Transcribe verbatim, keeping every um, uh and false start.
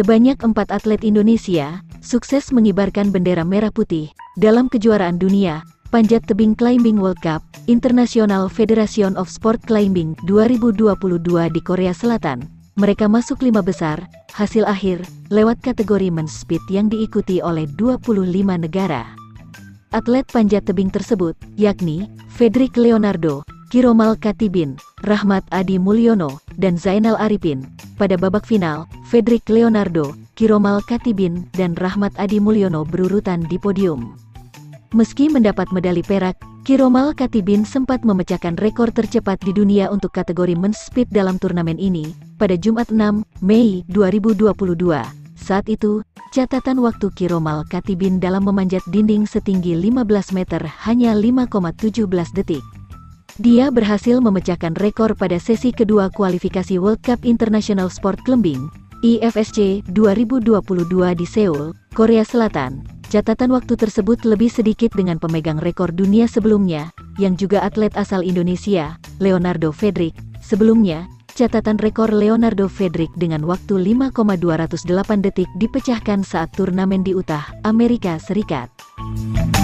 Sebanyak empat atlet Indonesia sukses mengibarkan bendera merah putih dalam kejuaraan dunia Panjat Tebing Climbing World Cup International Federation of Sport Climbing dua ribu dua puluh dua di Korea Selatan. Mereka masuk lima besar, hasil akhir, lewat kategori men's speed yang diikuti oleh dua puluh lima negara. Atlet panjat tebing tersebut, yakni Fedrik Leonardo, Kiromal Katibin, Rahmat Adi Mulyono, dan Zainal Arifin. Pada babak final, Fedrik Leonardo, Kiromal Katibin, dan Rahmat Adi Mulyono berurutan di podium. Meski mendapat medali perak, Kiromal Katibin sempat memecahkan rekor tercepat di dunia untuk kategori men's speed dalam turnamen ini, pada Jumat enam Mei dua ribu dua puluh dua. Saat itu, catatan waktu Kiromal Katibin dalam memanjat dinding setinggi lima belas meter hanya lima koma satu tujuh detik. Dia berhasil memecahkan rekor pada sesi kedua kualifikasi World Cup International Sport Climbing, I F S C dua ribu dua puluh dua di Seoul, Korea Selatan. Catatan waktu tersebut lebih sedikit dengan pemegang rekor dunia sebelumnya, yang juga atlet asal Indonesia, Leonardo Fedrik. Sebelumnya, catatan rekor Leonardo Fedrik dengan waktu lima koma dua nol delapan detik dipecahkan saat turnamen di Utah, Amerika Serikat.